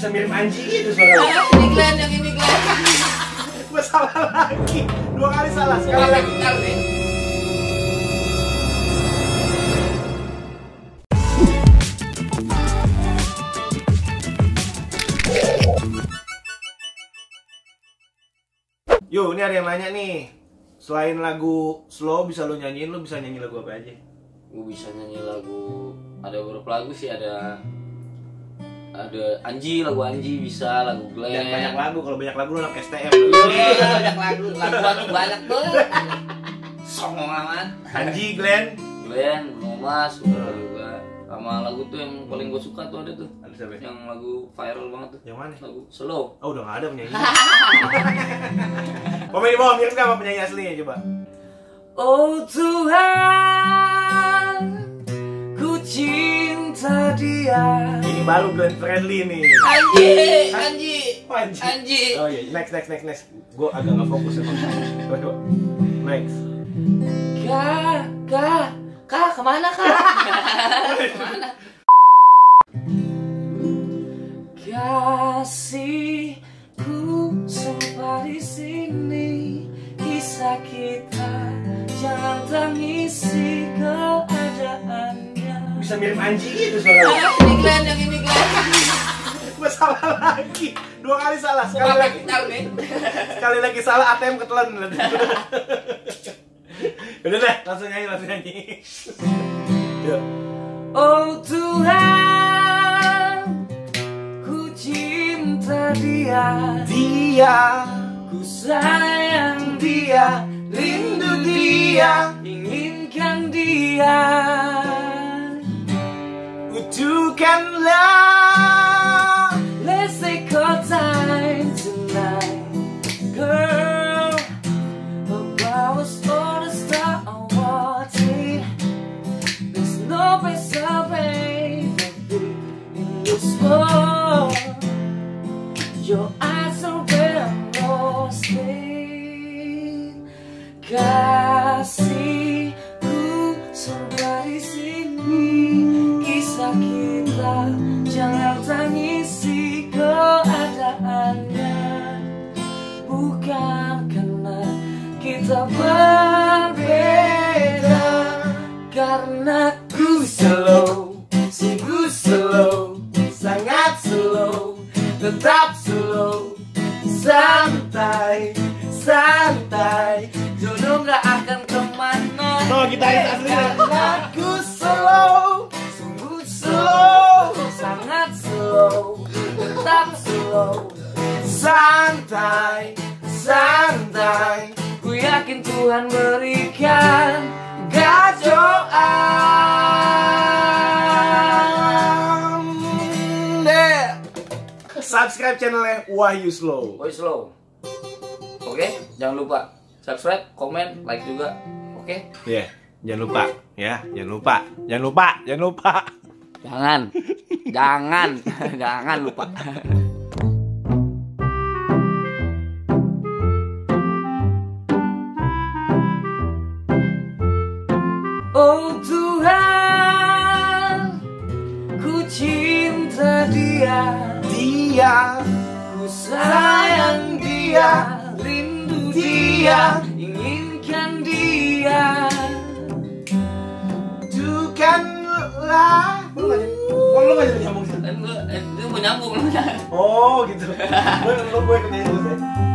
Bisa mirip anjing gitu suaranya. Ini Glenn, yang ini Glenn. Gue salah lagi. 2 kali salah. Sekali lagi. Bentar nih. Yo, ini ada yang nanya nih. Selain lagu slow bisa lo nyanyiin, lo bisa nyanyi lagu apa aja? Gue bisa nyanyi lagu, ada beberapa lagu sih, ada Anji, lagu Anji bisa, lagu Glenn. Jangan banyak lagu, kalau banyak lagu lo anak STM. Banyak lagu aku banyak tuh. Songong amat. Anji, Glenn, Bruno Mars, udah juga. Sama lagu tuh yang paling gue suka tuh ada tuh. ada siapa? Yang lagu viral banget tuh. Yang mana? Lagu Slow. Oh, udah nggak ada penyanyi. Komen di bawah, mirip nggak sama penyanyi aslinya coba? Oh Tuhan, ku cinta dia. Ini baru Glenn Friendly nih. Anji. Oh, Anji. Oh iya, next. Gue agak nggak fokus ya. Coba. Next. Kak, kemana kak? Kemana? Kasihku sampai di sini, kisah kita jangan tangisi keadaannya. Bisa mirip anjing gitu suaranya. Ini Glenn, yang ini Glenn. Gue salah lagi. 2 kali salah. Sekali lagi. nih. Sekali lagi salah, ATM ketelan. Udah deh, langsung nyanyi. Yuk. Oh Tuhan, ku cinta dia, ku sayang dia, rindu dia, inginkan dia. Utuhkanlah. Let's take our time tonight, girl. Above us all the stars are watching. There's no better way to be in this world. Your eyes are where I'm lost in. Kasihku sampai di sini, kisah kita jangan tangisi keadaannya. Bukan karena kita berbeda, karena ku slow, sungguh slow, sangat slow, tetap slow, santai, jodoh gak akan kemana. No, gitaris aslinya. Karena ku slow, sungguh slow, sangat slow, tetap slow, santai. Ku yakin Tuhan berikan gajoan. Subscribe channelnya Wahyu Slow. Wahyu Slow. Oke, jangan lupa subscribe, komen, like juga. Oke? Iya, jangan lupa ya, jangan lupa. Jangan lupa. Oh Tuhan, ku cinta dia, ku sayang dia, rindu dia, inginkan dia. Utuhkanlah. Lu nggak jadi nyambung sih? Itu mau nyambung. Oh gitu. Gue ikut nyanyi terus ya.